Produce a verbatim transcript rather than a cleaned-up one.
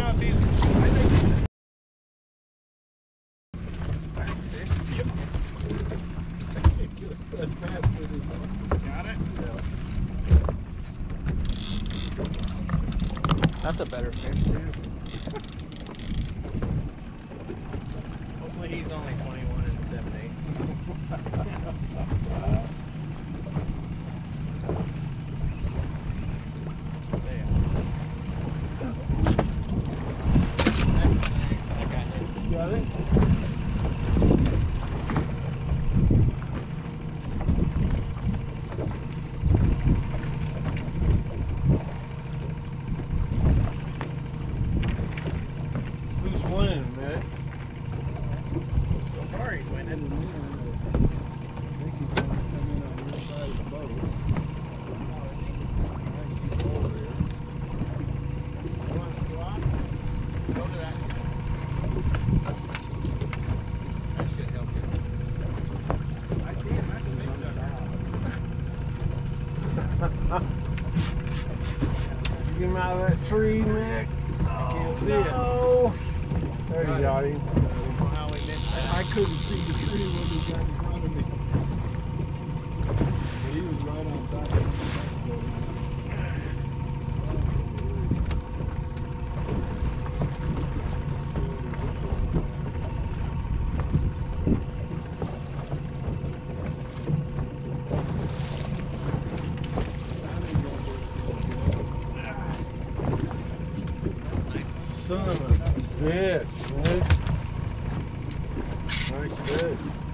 know if he's. I think he's got it? Yeah. That's a better fish too. Hopefully he's only twenty-one and seven eighths. Got it? Who's winning, man? So far he's winning. I think he's going to come in on your side of the boat. I think he's over there. You want to go out? Go to that. That should help you. I see him. I can make You get him out of that tree, Nick. I can't see no. it. There you got him. I don't know how we missed that. I couldn't see the tree when he got in front of me. But he was right on top of me. Son of a bitch, man. Nice fish.